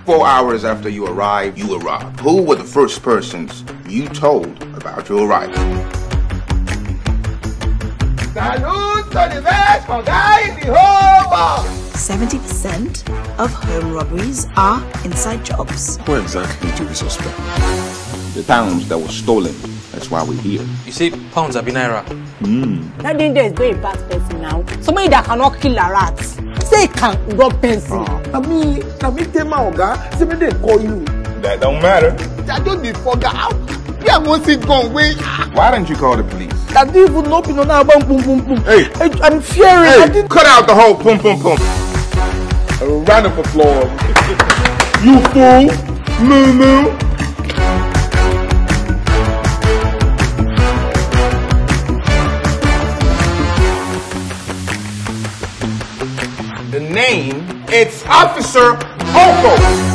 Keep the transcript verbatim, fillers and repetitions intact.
Four hours after you arrived, you were robbed. Who were the first persons you told about your arrival? Salute to the best guy in the whole world. seventy percent of home robberies are inside jobs. Who exactly do we suspect? The pounds that were stolen. That's why we're here. You see, pounds are binaira. Hmm. That danger is very bad person now. Somebody that cannot kill a rat. Say can rob pencil. I mean, I mean, tell my oga, say me they call you. That don't matter. I don't be forgot out. Yeah, once it gone away. Why didn't you call the police? I didn't even know you know now boom boom boom boom. Hey, I, I'm fearing. Hey, I didn't cut out the whole pum pum pum. A round of applause. You fool, moo moo. The name, it's Officer Oko.